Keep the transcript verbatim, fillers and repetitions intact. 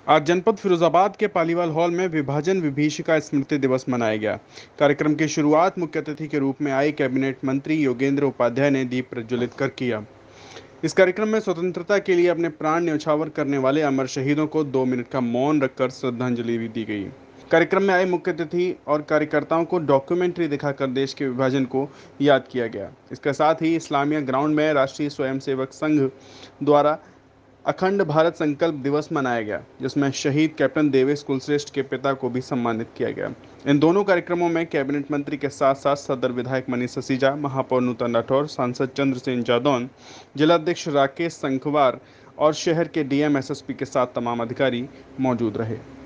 आज जनपद फिरोजाबाद के पालीवाल हॉल में विभाजन विभीषिका स्मृति दिवस मनाया गया। कार्यक्रम की शुरुआत मुख्य अतिथि के रूप में आई कैबिनेट मंत्री योगेंद्र उपाध्याय ने दीप प्रज्वलित कर किया। इस कार्यक्रम में स्वतंत्रता के लिए अपने प्राण न्यौछावर करने वाले अमर शहीदों को दो मिनट का मौन रखकर श्रद्धांजलि भी दी गई। कार्यक्रम में आए मुख्य अतिथि और कार्यकर्ताओं को डॉक्यूमेंट्री दिखाकर देश के विभाजन को याद किया गया। इसके साथ ही इस्लामिया ग्राउंड में राष्ट्रीय स्वयंसेवक संघ द्वारा अखंड भारत संकल्प दिवस मनाया गया, जिसमें शहीद कैप्टन देवेश कुलश्रेष्ठ के पिता को भी सम्मानित किया गया। इन दोनों कार्यक्रमों में कैबिनेट मंत्री के साथ साथ सदर विधायक मनीष ससीजा, महापौर नूतन राठौर, सांसद चंद्रसेन जादौन, जिलाध्यक्ष राकेश संखवार और शहर के डीएम एसएसपी के साथ तमाम अधिकारी मौजूद रहे।